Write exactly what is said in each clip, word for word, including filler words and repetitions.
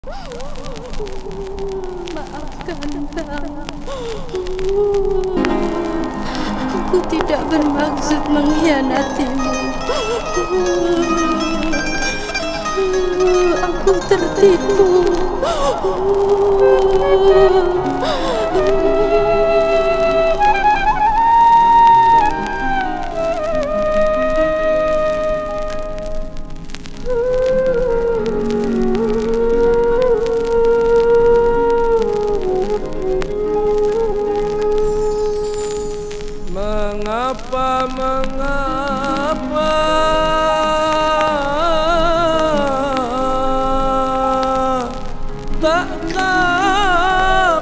Maafkan kami. Aku tidak bermaksud mengkhianatimu. Aku tertipu. Mengapa, mengapa tak kau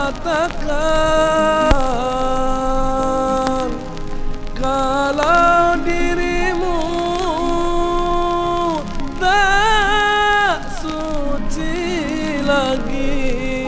katakan kalau dirimu tak suci lagi?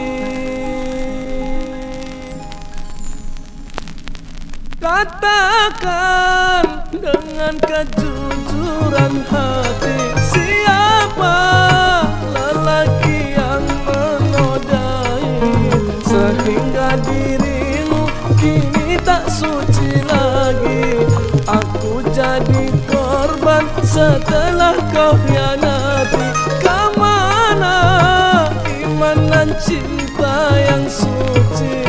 Katakan dengan kejujuran hati, siapa lelaki yang menodai sehingga dirimu kini tak suci lagi. Aku jadi korban setelah kau khianati. Kemana iman dan cinta yang suci?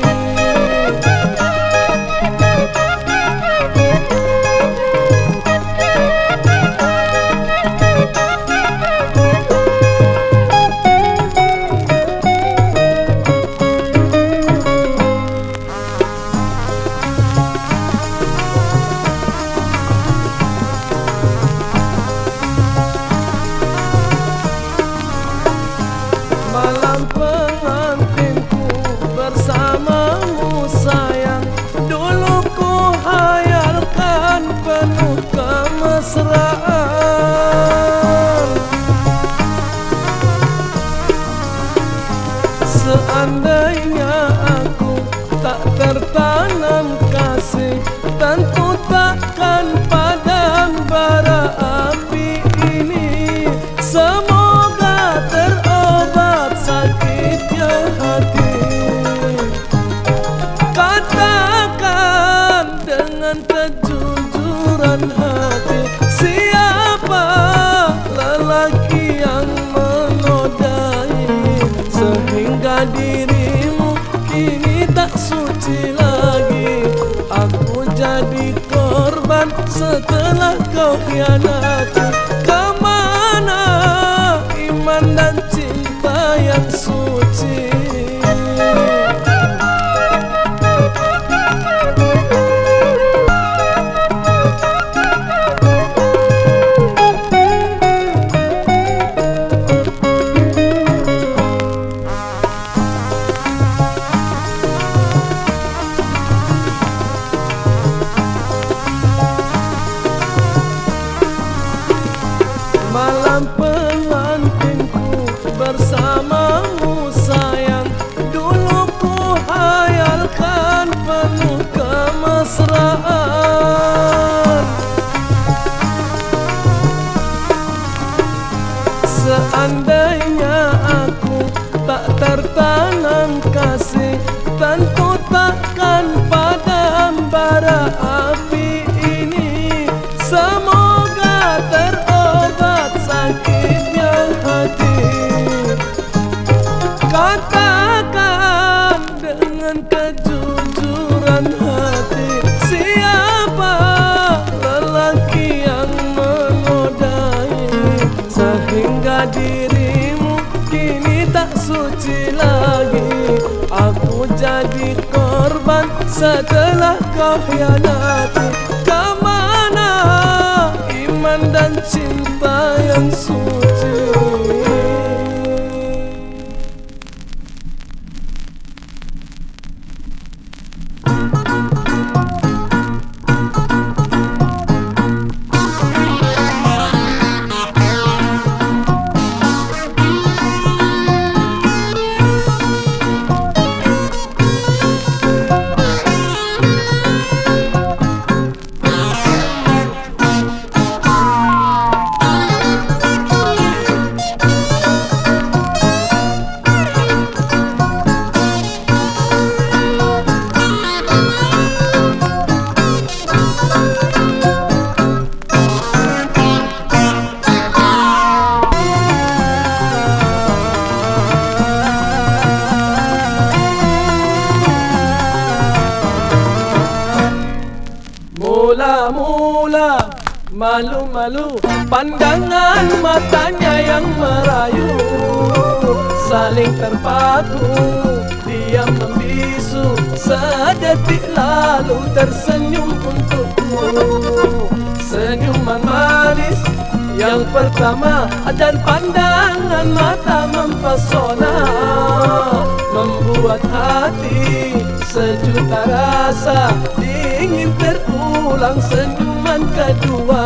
Malam pengantinku bersamamu sayang, dulu ku hayalkan penuh kemesraan. Seandainya aku tak tertanam kasih, tentu takkan padam bara api ini. Semoga terobat sakitnya hati. Katakan dengan kejujuran hati, siapa lelaki yang menodai sehingga dirimu kini tak suci lagi. Aku jadi korban setelah kau khianati. Kemana iman dan cinta yang suci? Malam pengantinku bersamamu sayang, dulu ku hayalkan penuh kemesraan. Seandainya aku tak tertanam kasih, tentu takkan padam bara api ini. Semoga terobat sakitnya hati. Katakan dengan kejujuran hati, siapa lelaki yang menodai sehingga dirimu kini tak suci lagi. Aku jadi korban setelah kau khianati. Kemana iman dan cinta yang suci? Malu-malu pandangan matanya yang merayu, saling terpaku, dia membisu. Sedetik lalu tersenyum untukku, senyuman manis yang pertama, dan pandangan mata mempesona, membuat hati sejuta rasa ingin terulang senyuman kedua.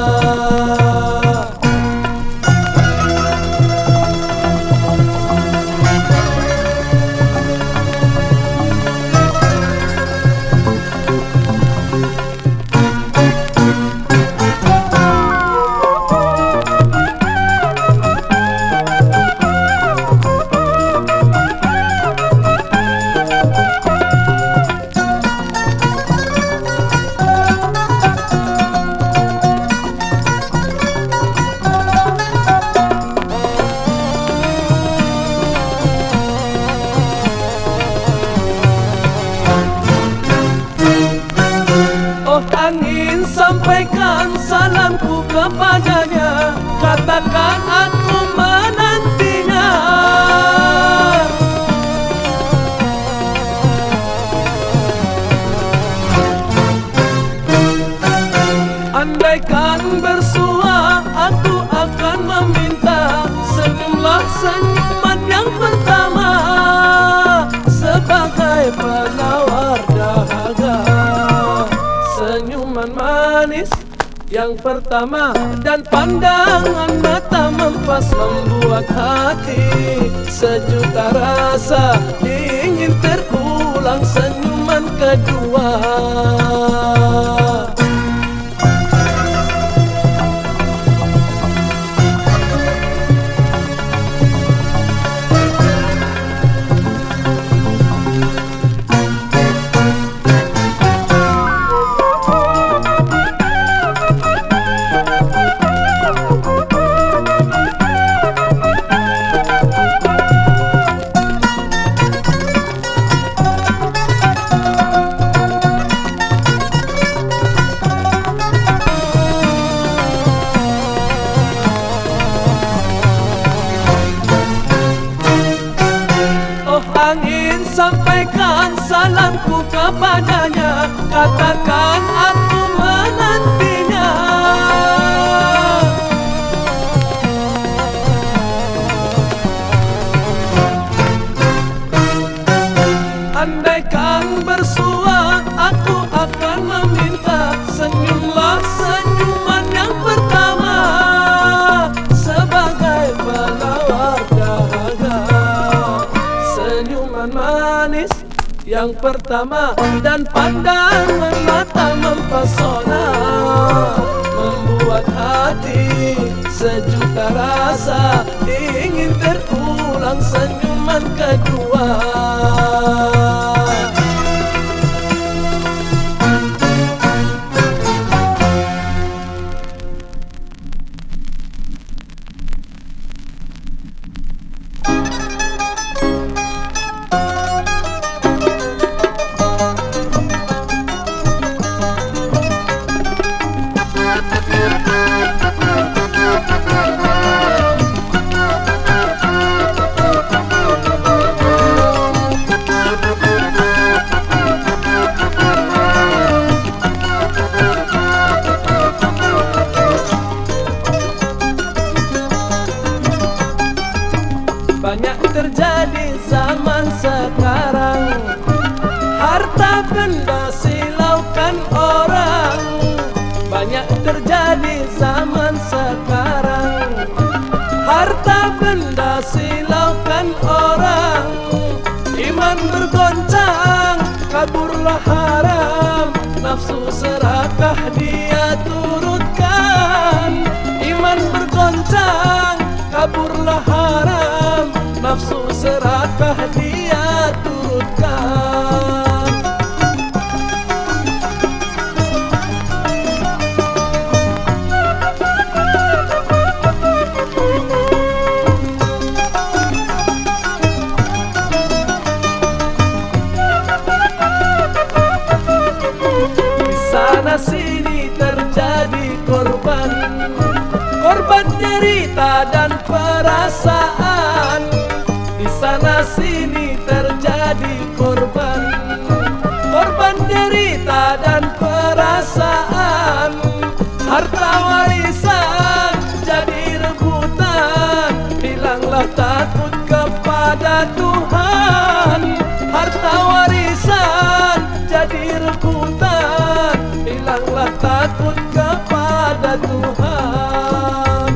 Angin, sampaikan salamku kepadanya, katakan aku menantinya. Andaikan bersua, aku akan meminta senyumlah senyuman yang pertama, sebagai penawar dahaga. Senyuman manis yang pertama, dan pandangan mata mempas, membuat hati sejuta rasa ingin terulang senyuman kedua. Angin, sampaikan salamku kepadanya, katakan aku menantinya. Andaikan bersua, aku akan meminta senyumlah senyuman yang pertama, sebagai penawar dahaga. Senyuman manis yang pertama, dan pandangan mata mempesona, membuat hati sejuta rasa ingin terulang senyuman kedua. Banyak terjadi zaman sekarang, harta benda silaukan orang. Banyak terjadi zaman sekarang, harta benda silaukan orang. Iman bergoncang, kaburlah haram, nafsu serakah dia turutkan. Iman bergoncang, kaburlah haram, nafsu serakah dia turutkan. Di sana sini terjadi korban, sana sini terjadi korban, korban derita dan perasaan. Harta warisan jadi rebutan, hilanglah takut kepada Tuhan. Harta warisan jadi rebutan, hilanglah takut kepada Tuhan.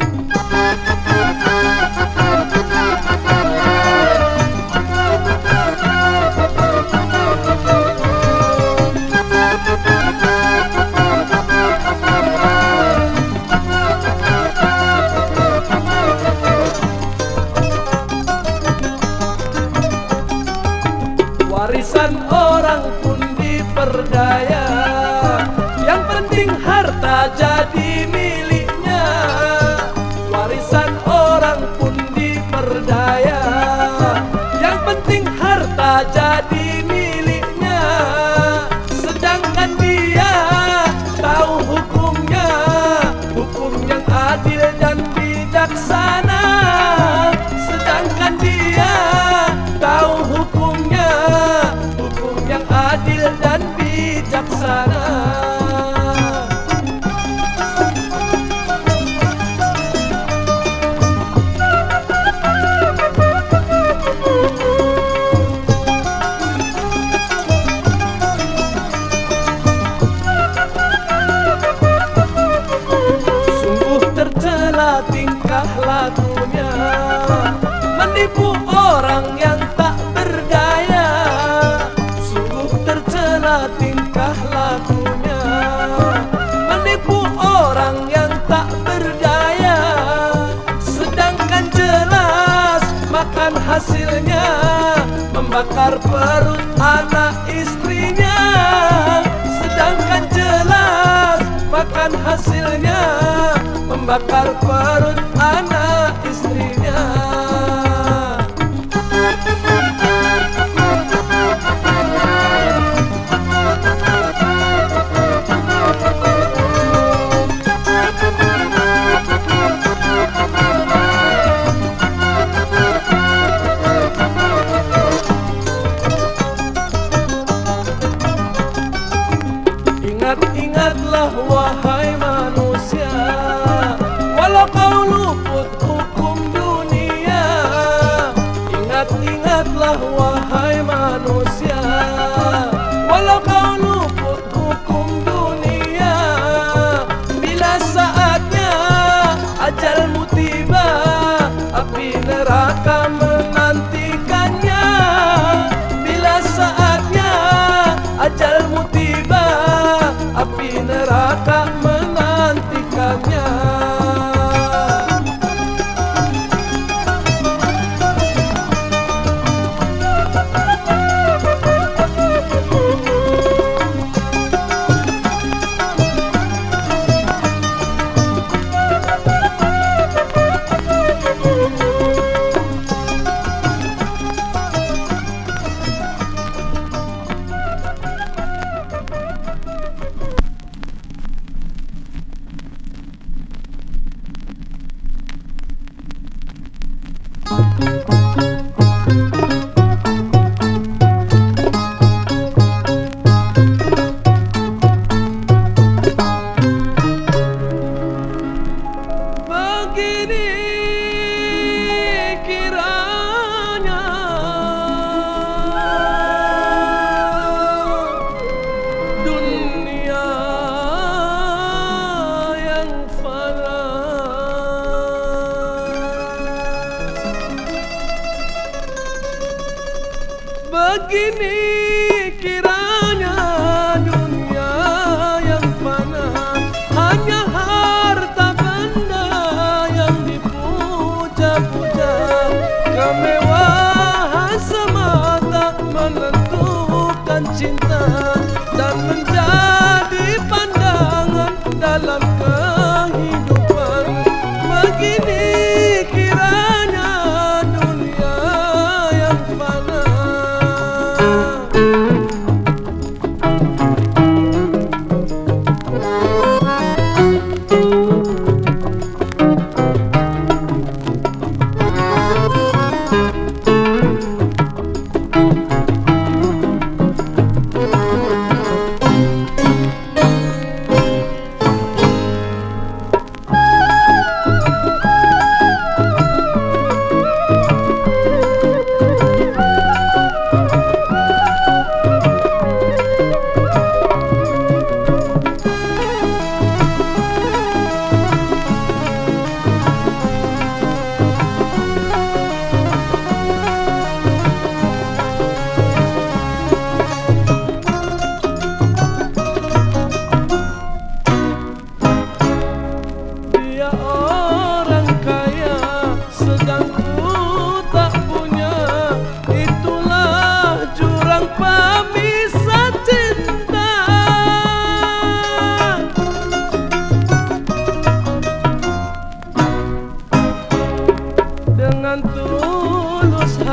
Warisan orang pun diperdaya, yang penting harta jadi miliknya. Warisan orang pun diperdaya, yang penting harta jadi miliknya. Sedangkan dia tahu hukumnya, hukum yang adil dan bijaksana. Sedangkan dia tahu hukumnya, hukum yang adil dan bijaksana. Sungguh tercela tingkah lakunya, menipu orang yang tak berdaya. Sungguh tercela tingkah lakunya, menipu orang yang tak berdaya. Sedangkan jelas makan hasilnya, membakar perut anak istrinya. Sedangkan jelas makan hasilnya, membakar perut anak istrinya. Ingat-ingatlah wahai manusia, walau kau luput hukum dunia. Ingat-ingatlah wahai manusia, walau kau luput hukum dunia. Bila saatnya ajalmu tiba, api neraka menantikannya. Bila saatnya ajalmu tiba, api neraka menantikannya. Begini kiranya dunia yang fana, hanya harta benda yang dipuja-puja. Kemewahan semata menentukan cinta dan menjadi pandangan dalam kehidupan. Begini kiranya dunia yang fana.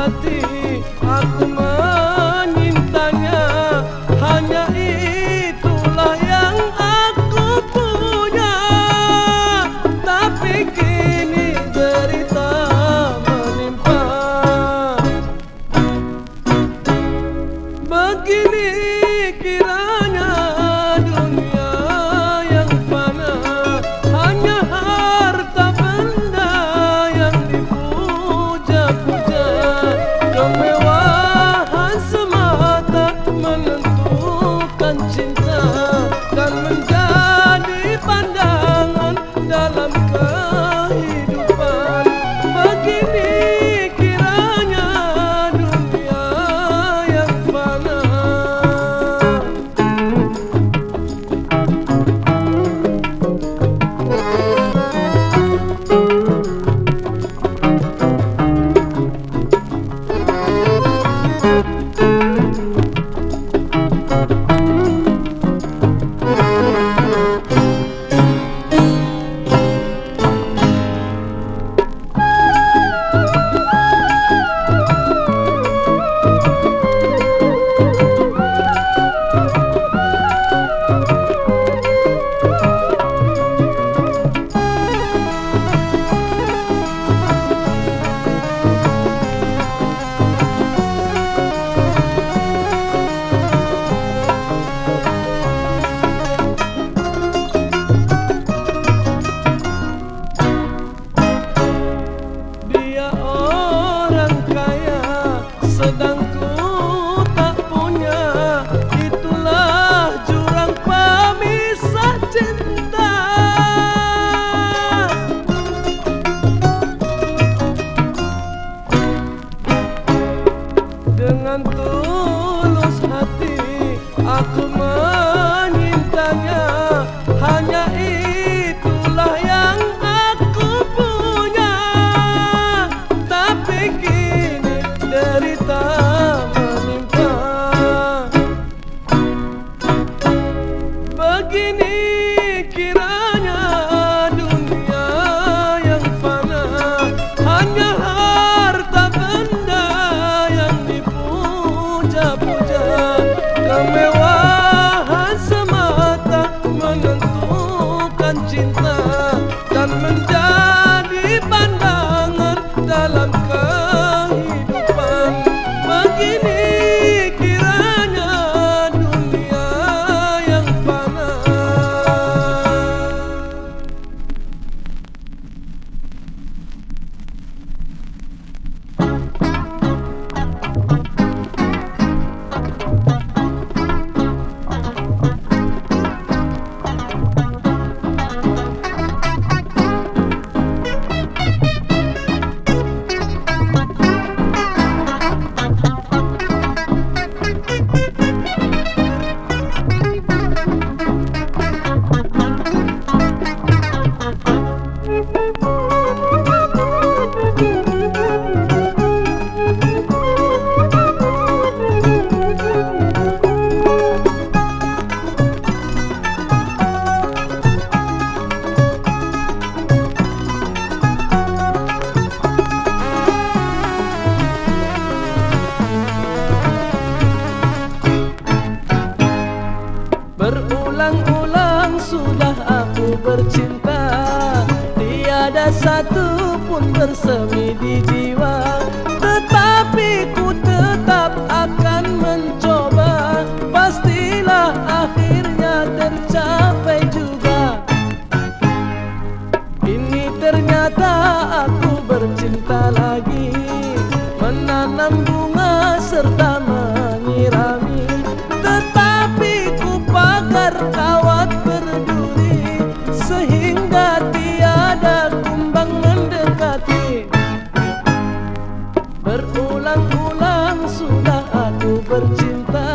hati aku menyintanya, hanya itulah yang aku punya. Tapi kini derita menimpa. Begini kiranya dunia yang fana, hanya harta benda yang dipuja-puja. Kemewahan semata menentukan cinta dan menjadi pandangan dalam kehidupan. Begini kiranya dunia yang fana. Dia orang kaya, sedang ku tak punya. Itulah jurang pemisah cinta. Dengan tulus hati aku menyintanya, hanya itulah yang aku punya. Tapi kini derita menimpa. Begini kiranya dunia yang fana, hanya harta benda yang dipuja-puja. Kemewahan semata menentukan cinta dan menjadi pandangan dalam kehidupan. Begini kiranya dunia yang fana. Berulang-ulang sudah aku bercinta, tiada satu pun bersemi di jiwa. Tetapi ku tetap akan mencoba, pastilah akhirnya tercapai juga. Ini ternyata aku bercinta lagi, menanam bunga serta menyirami. Tetapi ku pagar kawat berduri, sehingga tiada kumbang mendekati. Berulang-ulang sudah aku bercinta.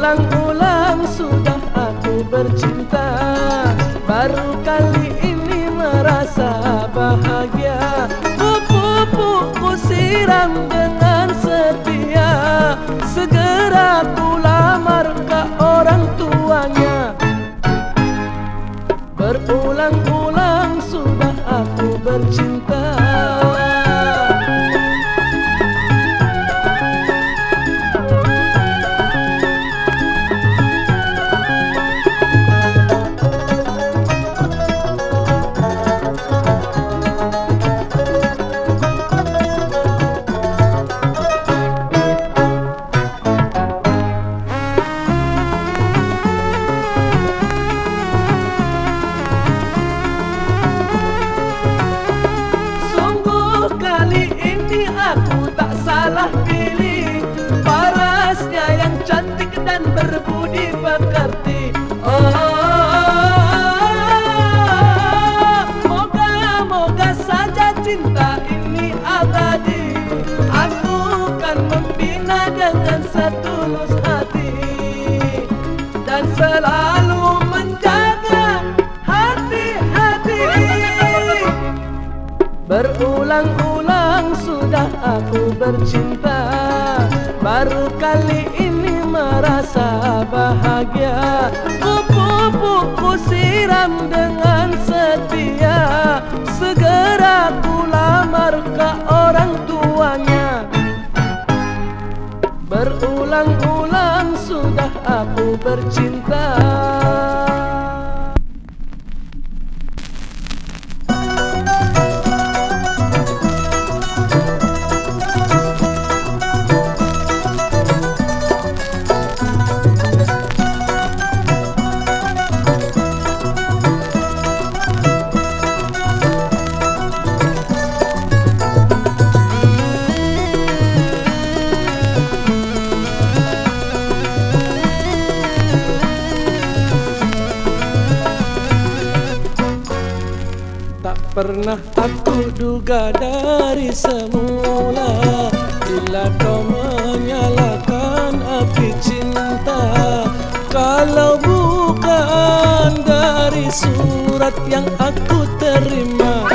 Berulang-ulang sudah aku bercinta, baru kali ini merasa bahagia. Pupuk-pupuk siram dengan setia, segera ku lamar ke orang tuanya. Berulang-ulang sudah aku bercinta. Aku tak salah pilih, parasnya yang cantik dan berbudi pekerti. Oh, moga-moga saja cinta ini abadi. Aku kan membina dengan setulus hati dan selalu menjaga hati-hati. Berulang-ulang sudah aku bercinta, baru kali ini merasa bahagia. Pupuk ku siram dengan setia, segera ku lamar ke orang tuanya. Berulang-ulang sudah aku bercinta. Pernah aku duga dari semula, bila kau menyalakan api cinta. Kalau bukan dari surat yang aku terima,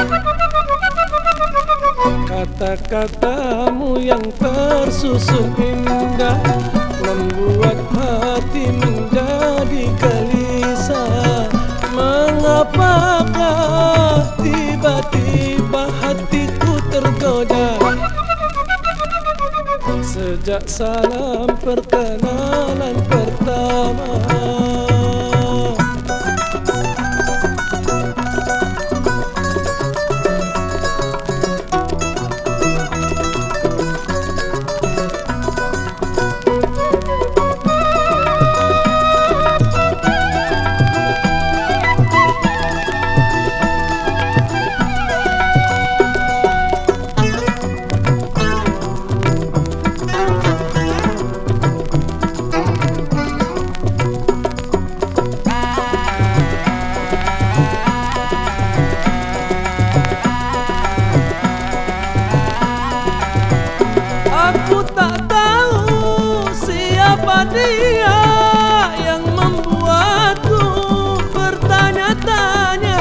kata-katamu yang tersusun indah membuat hati menjadi gelisah. Mengapakah tiba-tiba hatiku tergoda sejak salam perkenalan pertama? Aku tak tahu siapa dia yang membuatku bertanya-tanya.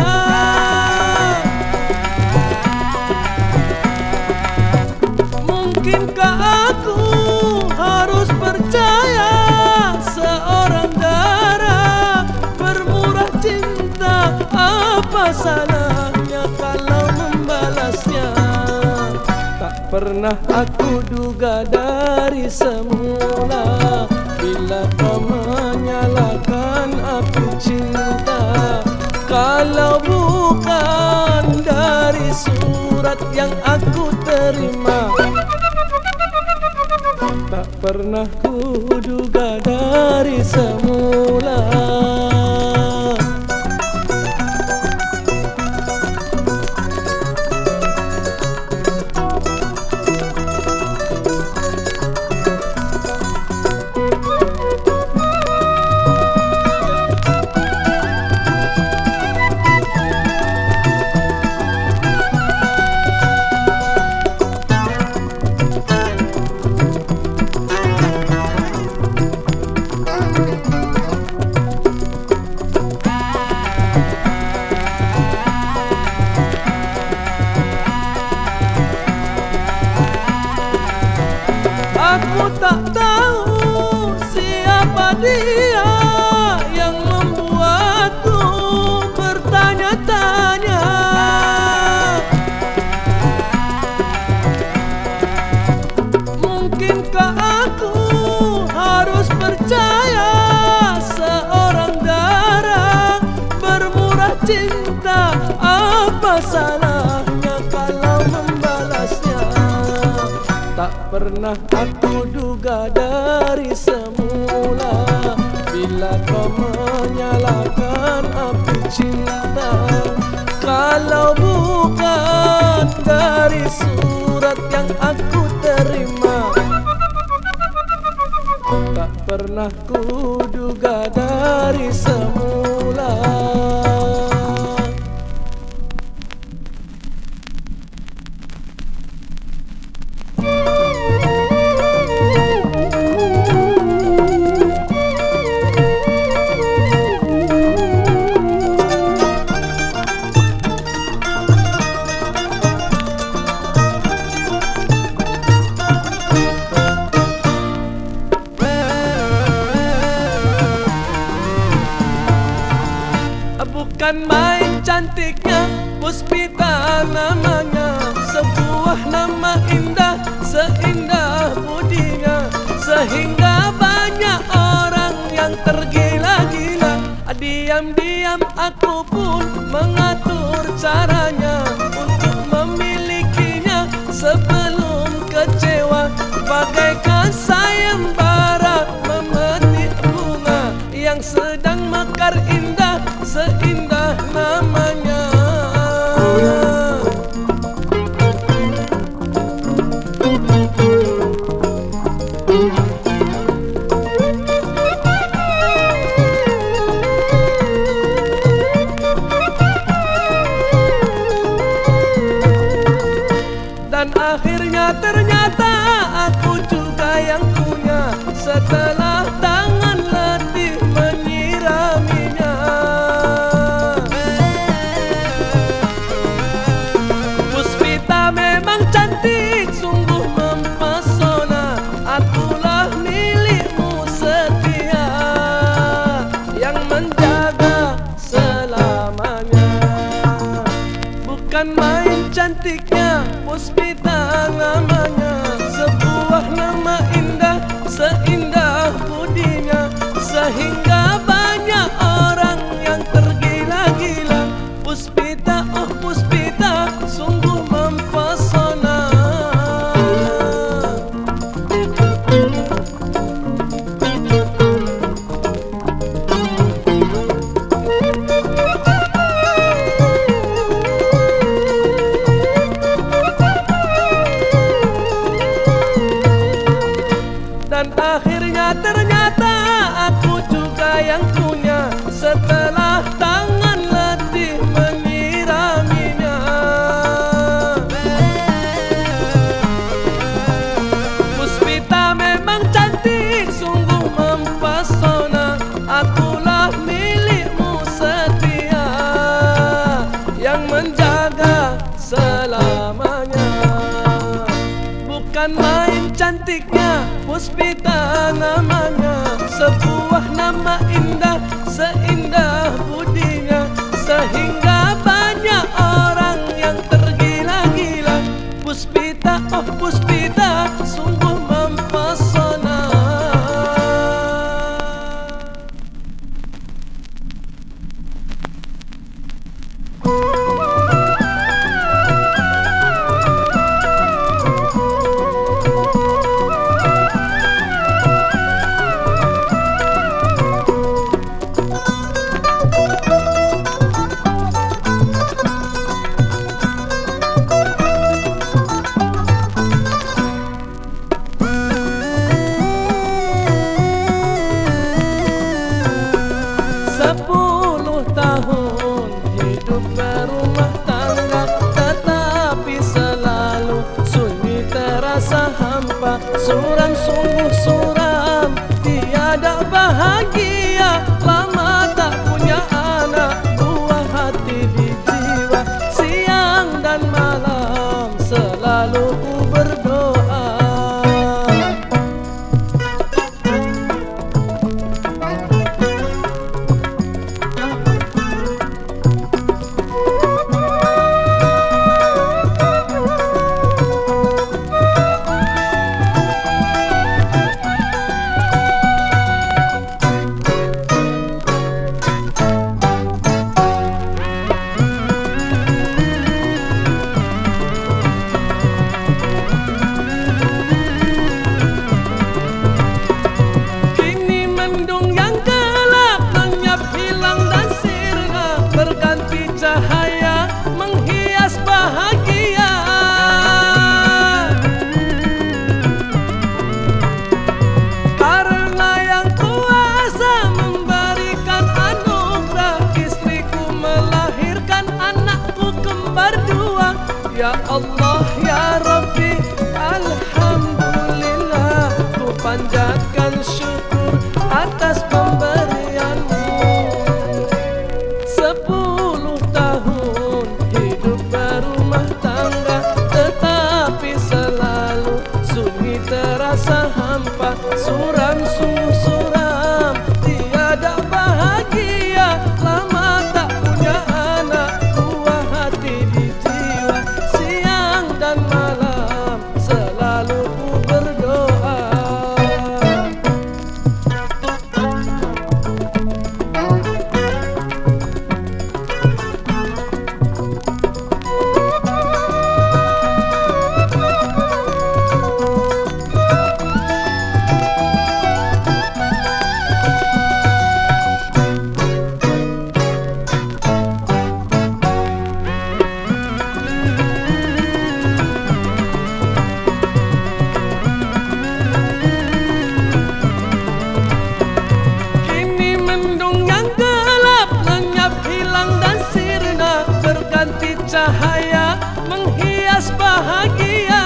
Mungkinkah aku harus percaya seorang darah bermurah cinta? Apa salahnya kalau membalasnya? Pernah aku duga dari semula, bila kau menyalakan api cinta. Kalau bukan dari surat yang aku terima, tak pernah ku duga dari semula. Aku tak tahu siapa dia yang membuatku bertanya-tanya. Mungkinkah aku harus percaya seorang darah bermurah cinta? Apa salahnya kalau membalasnya? Tak pernah aku duga dari semula bila kau menyalakan api cinta. Kalau bukan dari surat yang aku terima, tak pernah ku duga dari semula. Bukan main cantiknya, Puspita namanya, sebuah nama indah, seindah budinya, sehingga banyak orang yang tergila-gila. Diam-diam aku pun mengatur caranya untuk memilikinya sebelum kecewa, bagaikan sayembara memetik bunga yang sedang mekar indah, seindah namanya. Dan akhirnya ternyata aku juga yang punya, setelah tangan letih menyiraminya. Puspita memang cantik, sungguh mempesona. Akulah milikmu setia, yang menjaga selamanya. Bukan main cantiknya, Puspita namanya, sebuah nama indah, seindah budinya, sehingga banyak orang yang tergila-gila. Puspita, oh Puspita, sungguh mempesona. Dan akhirnya ternyata aku juga yang punya, setelah tangan letih menyiraminya. Puspita memang cantik, sungguh mempesona. Akulah milikmu setia, yang menjaga selamanya. Bukan main cantiknya, Puspita namanya, sebuah nama indah, seindah budinya, sehingga banyak orang yang tergila-gila. Puspita, oh Puspita, sungguh mempesona. panjatkan syukur atas pemberianmu. Sepuluh tahun hidup berumah tangga, tetapi selalu sunyi terasa hampa. Suram sungguh suram, tiada bahagia. Lama tak punya anak, buah hati di jiwa. Siang dan malam selalu ku berdoa. Cahaya menghias bahagia.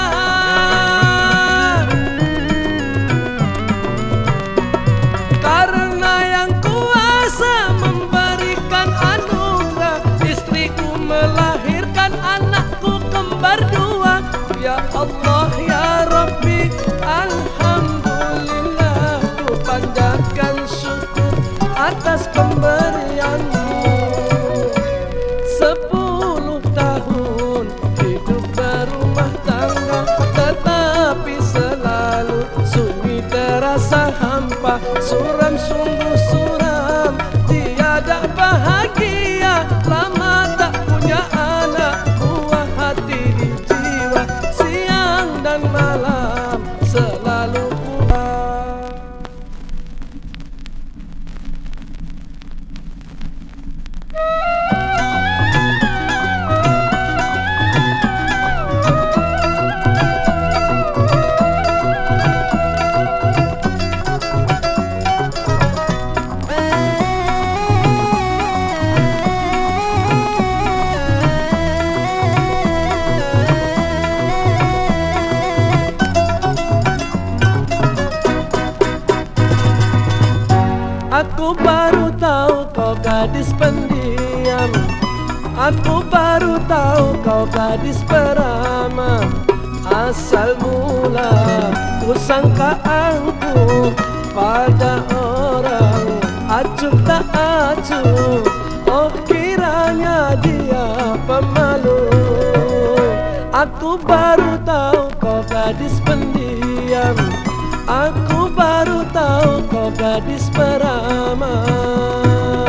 Karena yang kuasa memberikan anugerah, istriku melahirkan anakku kembar dua. Ya Allah ya Rabbi, alhamdulillah, ku panjatkan syukur atas pemberianmu. Sepuluh tahun hidup berumah tangga, tetapi selalu sunyi terasa hampa. Suram sungguh suram, tiada bahagia. Lama tak punya anak, buah hati di jiwa. Siang dan malam selalu pulang. Aku baru tahu kau gadis pendiam, aku baru tahu kau gadis peramah. Asal mula ku sangka aku pada orang acuh tak acuh. Oh kiranya dia pemalu. Aku baru tahu kau gadis pendiam, aku baru tahu kau gadis peramah.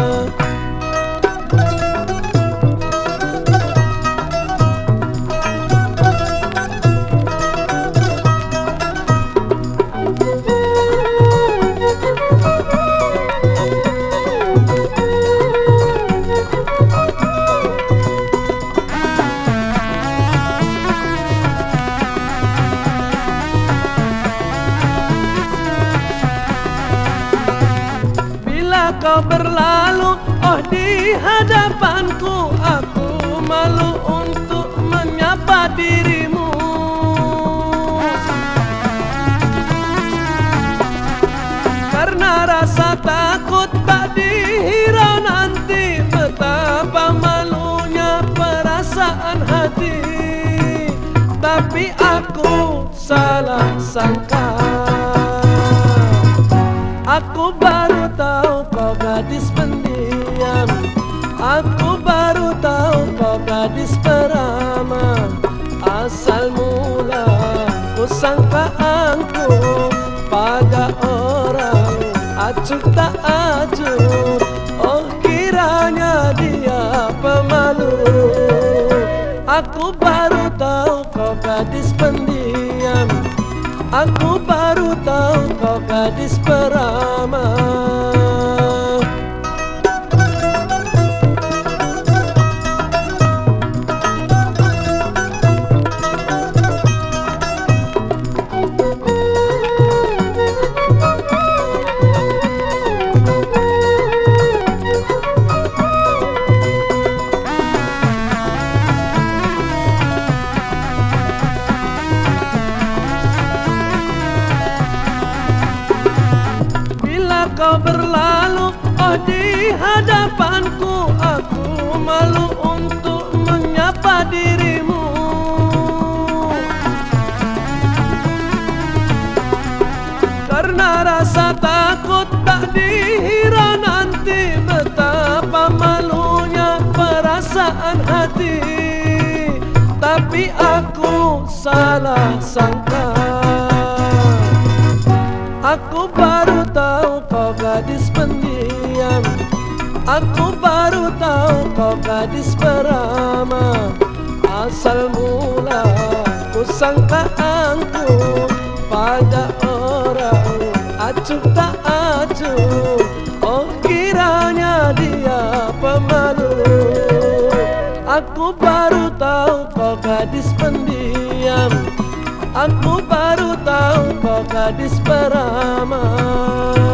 Kau berlalu, oh di hadapanku, aku malu untuk menyapa dirimu. Karena rasa takut tak dihirau nanti, betapa malunya perasaan hati. Tapi aku salah sangka, aku baru tahu kau gadis pendiam, aku baru tahu kau gadis peramah. Asal mula ku sangka aku pada orang acuh tak acuh. Oh kiranya dia pemalu. Aku baru tahu kau gadis pendiam, aku baru tahu kau gadis peramah. Bila kau berlalu, oh di hadapanku, aku malu untuk menyapa dirimu. Karena rasa takut tak dihira nanti betapa malunya perasaan hati. Tapi aku salah sangka, aku baru tahu kau gadis pendiam. Aku baru tahu kau gadis peramah. Asal mula ku sangka angkuh pada orang acuh tak acuh. Oh kiranya dia pemalu. Aku baru tahu kau gadis pendiam. Aku baru tahu kau gadis peramah.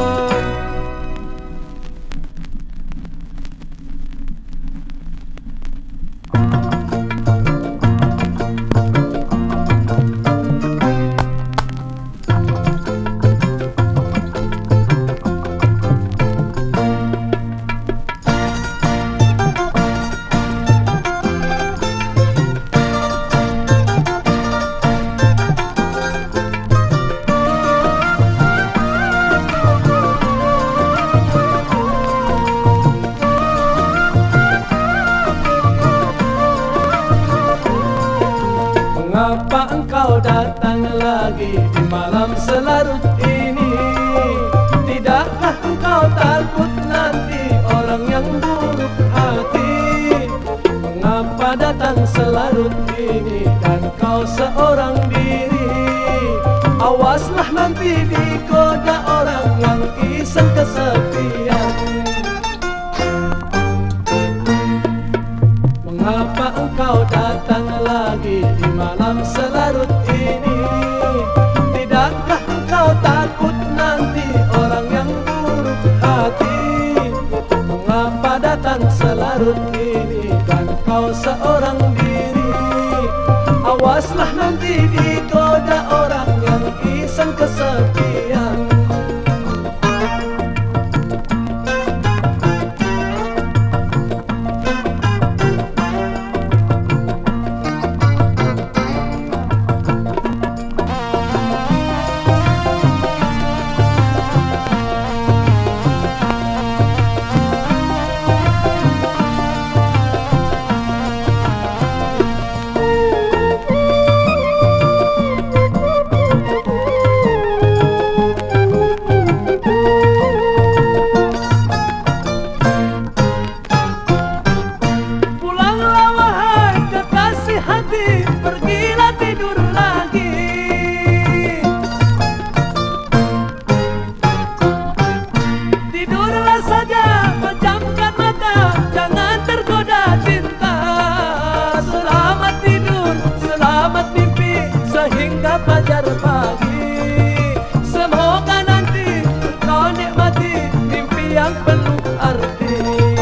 Mengapa engkau datang lagi di malam selarut ini? Tidakkah engkau takut nanti orang yang buruk hati? Mengapa datang selarut ini dan kau seorang diri? Awaslah nanti digoda orang yang iseng kesepian. Mengapa engkau datang lagi di malam selarut ini? Tidakkah engkau takut nanti orang yang buruk hati? Mengapa datang selarut ini dan kau seorang diri? Awaslah nanti digoda orang yang iseng kesepian. Pergilah tidur lagi. Tidurlah saja, pejamkan mata, jangan tergoda cinta. Selamat tidur, selamat mimpi, sehingga fajar pagi. Semoga nanti kau nikmati mimpi yang penuh arti.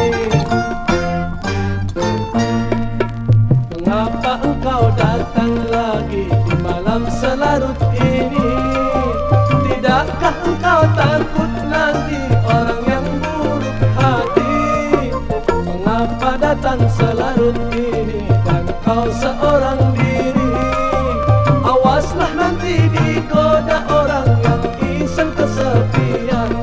Mengapa engkau datang lagi di malam selarut ini? Tidakkah engkau takut nanti orang yang buruk hati? Mengapa datang selarut ini dan kau seorang diri? Awaslah nanti digoda orang yang iseng kesepian.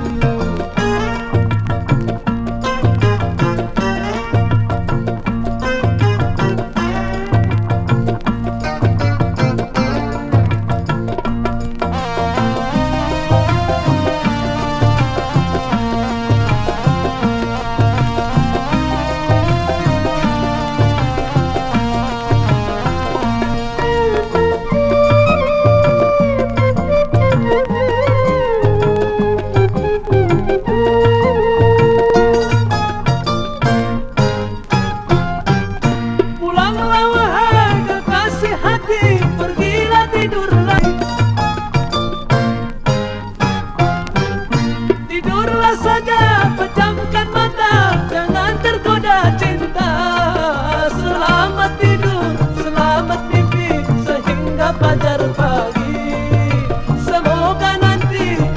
Pergilah tidur lagi. Tidurlah saja, pejamkan mata, jangan tergoda cinta. Selamat tidur, selamat mimpi, sehingga fajar pagi. Semoga nanti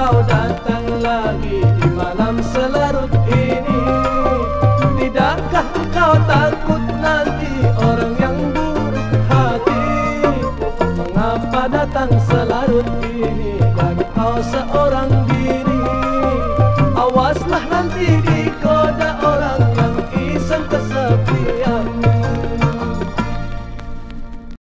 engkau datang lagi di malam selarut ini? Tidakkah engkau takut nanti orang yang buruk hati? Mengapa datang selarut ini dan kau seorang diri? Awaslah nanti